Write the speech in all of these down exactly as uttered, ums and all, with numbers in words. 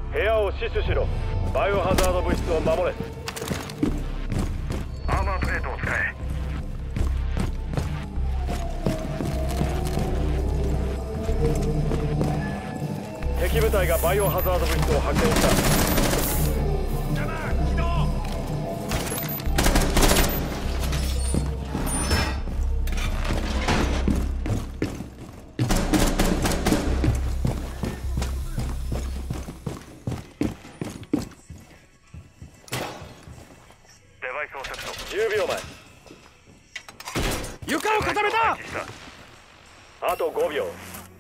部屋を死守しろ。バイオハザード物質を守れ。 アーマープレートを使え。 敵部隊がバイオハザード物質を発見した。じゅうびょうまえ。 床を固めた。 あとごびょう。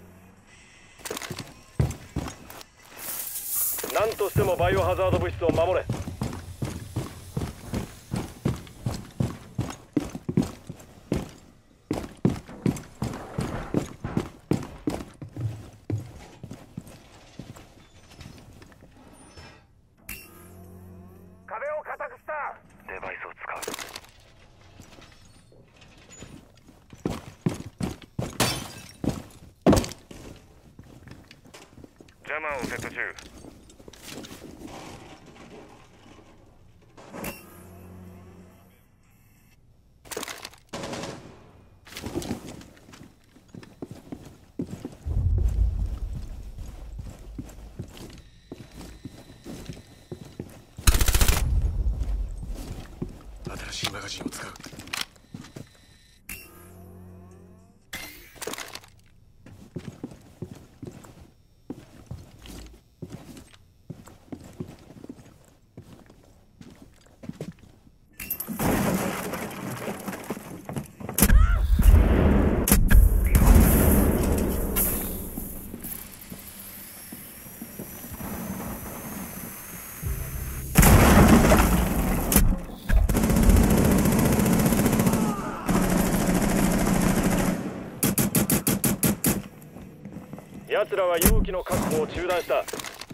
何としてもバイオハザード物質を守れ。 壁を固くした。デバイスを使う。ジャマーをセット中。 新しいマガジンを使う。 奴らは容器の確保を中断した。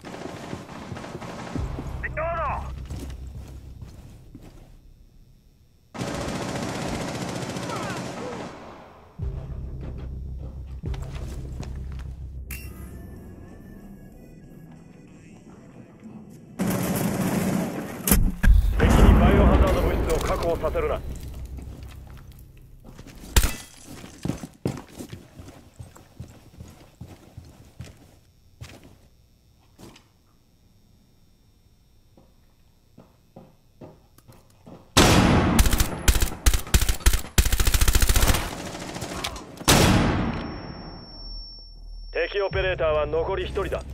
敵にバイオハザード物質を確保させるな。敵オペレーターは残りひとりだ。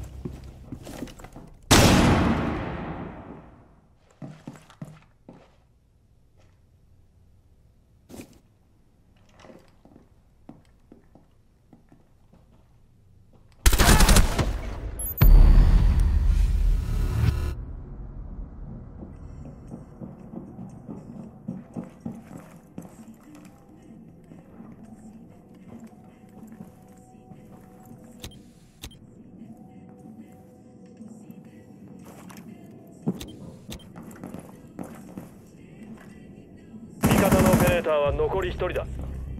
味方のオペレーターは残りひとりだ。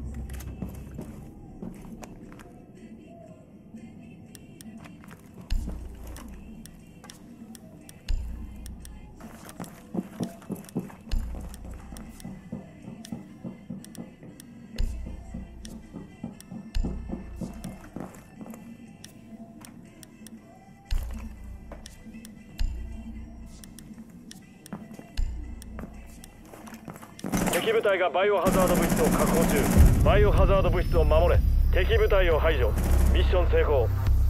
敵部隊がバイオハザード物質を確保中。バイオハザード物質を守れ。敵部隊を排除。ミッション成功。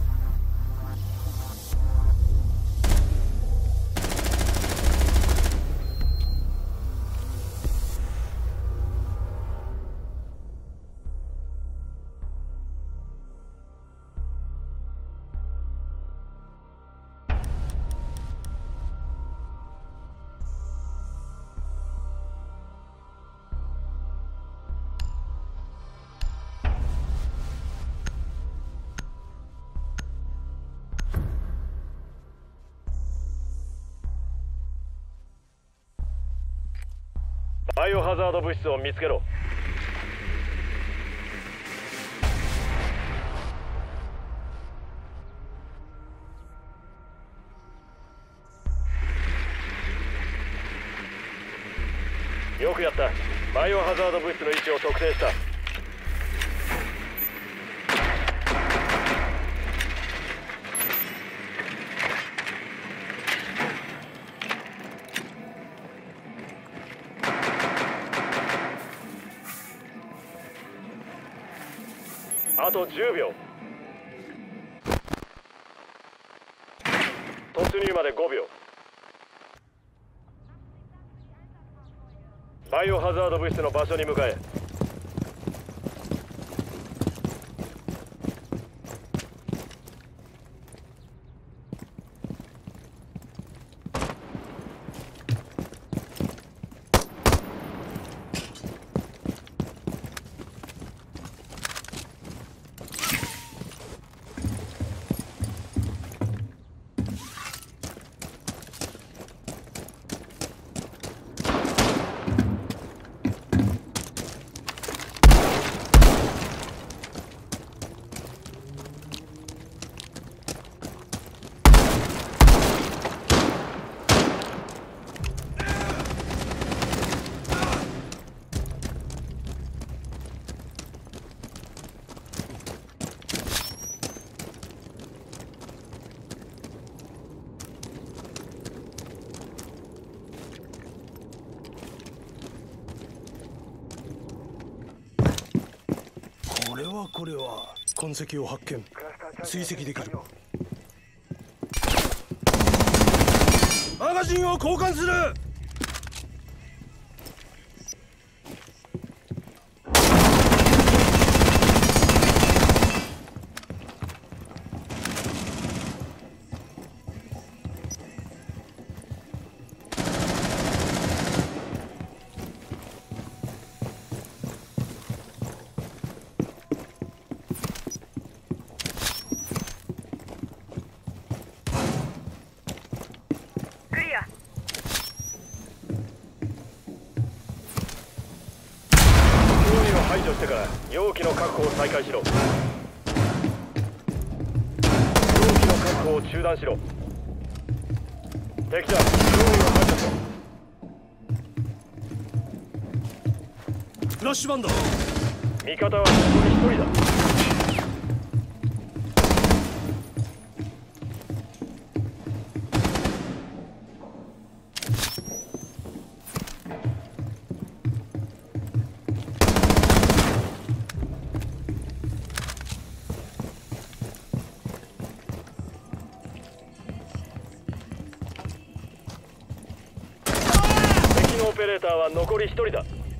バイオハザード物質を見つけろ。 よくやった。バイオハザード物質の位置を特定した。あとじゅうびょう。突入までごびょう。バイオハザード物質の場所に向かえ。 これはこれは痕跡を発見。追跡できる。マガジンを交換する。 排除してから容器の確保を再開しろ。容器の確保を中断しろ。敵だ。容器を排除しろ。 フラッシュバンド。 味方はここに一人だ。オペレーターは残り一人だ。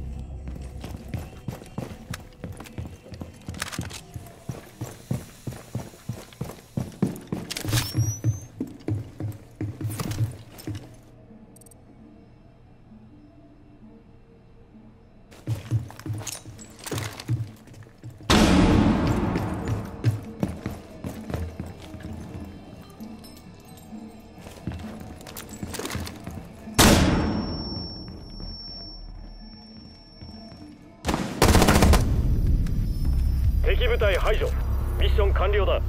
敵部隊排除。ミッション完了だ。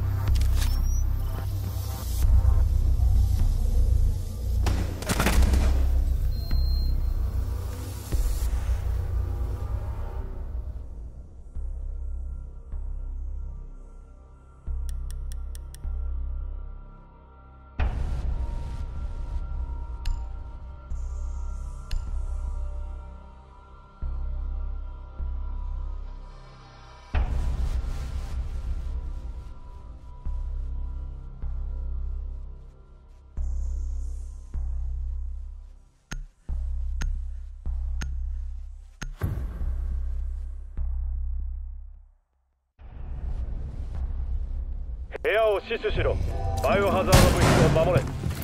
部屋を死守しろ。バイオハザード物質を守れ。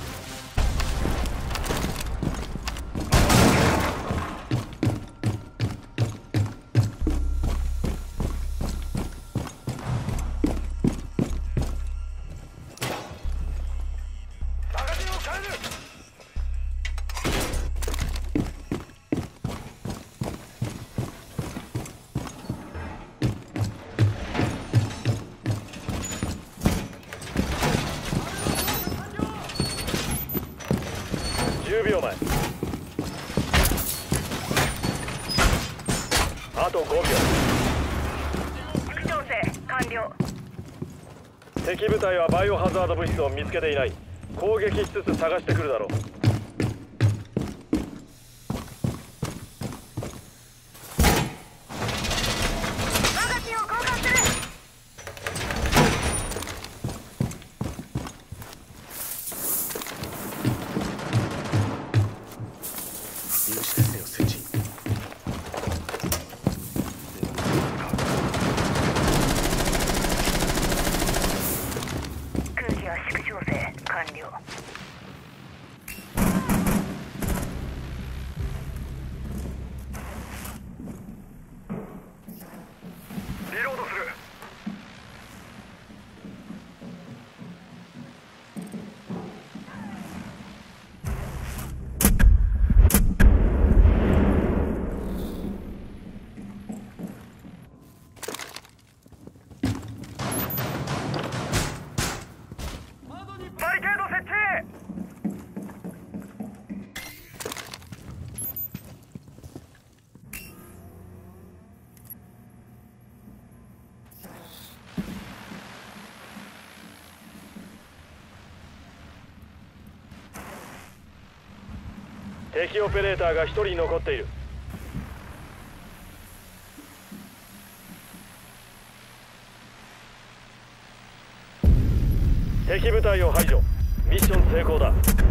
マガジンを変える。じゅうびょうまえ。 とごびょ副調整完了。 う。敵部隊はバイオハザード物質を見つけていない。攻撃しつつ探してくるだろう。 マガジンを交換する。 有刺鉄線を設置。 空気圧縮調整完了。 リロードする。バリケード設置。 敵オペレーターがひとり残っている。敵部隊を排除。ミッション成功だ。